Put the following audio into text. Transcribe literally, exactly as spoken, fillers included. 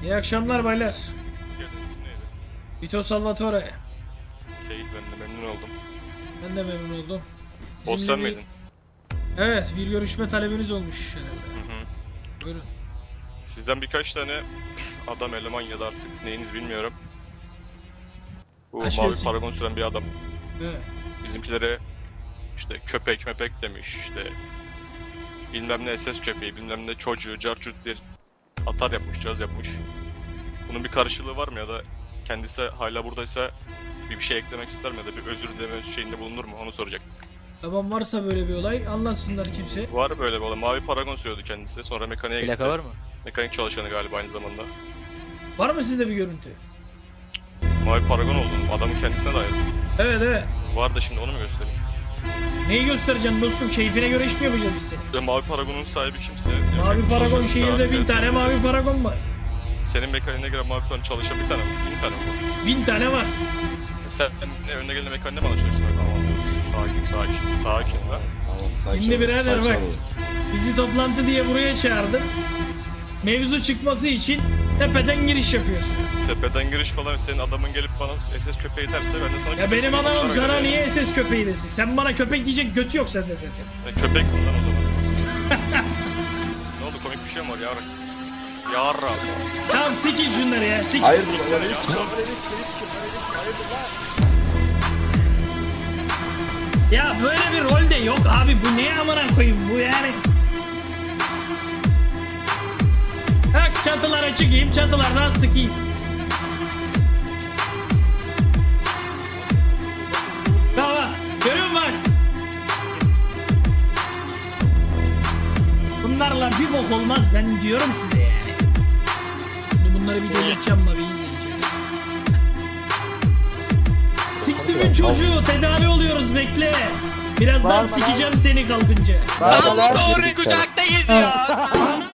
İyi akşamlar baylar. Geldiniz neydi? Vito Salvatore. Şey, ben de memnun oldum. Ben de memnun oldum. O Bizimle sen bir- miydin? Evet, bir görüşme talebiniz olmuş herhalde. Hı hı. Buyurun. Sizden birkaç tane adam, eleman ya da artık neyiniz bilmiyorum. Bu Kaç mavi diyorsun? paragon süren bir adam. Evet. Bizimkilere işte köpek mepek demiş, işte bilmem ne S S köpeği, bilmem ne çocuğu, carçurt diye atar yapmış, caz yapmış. Bunun bir karşılığı var mı ya da kendisi hala buradaysa bir bir şey eklemek ister mi ya da bir özür dileme şeyinde bulunur mu, onu soracaktık. Tamam, varsa böyle bir olay anlatsınlar kimse. Var böyle bir olay. Mavi paragon sürüyordu kendisi, sonra mekaniğe gitti. Plaka var mı? Mekanik çalışanı galiba aynı zamanda. Var mı sizde bir görüntü? Mavi paragon oldum, adamın kendisine dair. Evet evet. Var da şimdi onu mu göstereyim? Neyi göstereceğim dostum? Keyfine göre iş mi yapacağız biz seni? İşte mavi paragonun sahibi kimse. Mavi yani paragon çalışan şehirde sahibi bin tane sensin. mavi paragon var. Senin mekaniğine göre mavi paragon çalışan bir tane mi? Bin tane mi var? Bin tane var. E sen ne önüne gelen mekaniğine mi alacaksın? Tamam. Sakin, sakin, sakin lan. Tamam, sakin Şimdi ol, birader sakin bak. ol. Bizi toplantı diye buraya çağırdın. Mevzu çıkması için tepeden giriş yapıyorsun. Tepeden giriş falan, senin adamın gelip bana S S köpeği derse ben de sana Ya benim köpek adamım başlar sana öyle niye yani. S S köpeği desin? Sen bana köpek diyecek götü yok sende zaten. E, köpeksin lan o zaman. Ne oldu, komik bir şey mi var yavrum? Yarra. Tamam sikin şunları ya sikin. Hayırdır Siktir lan? ya. Ya böyle bir rol de yok abi, bu ne amına koyayım bu yani. Bak çatılara çıkayım, çatılardan sıkayım. Tamam, görüyor musun bak? Bunlarla bir bok olmaz, ben diyorum size yani. Şimdi bunları bir delirteceğim bak, iyi izleyeceğiz. Siktimin çocuğu, tedavi oluyoruz, bekle. Birazdan sikeceğim seni kalkınca. Salvatore kucakta geziyor.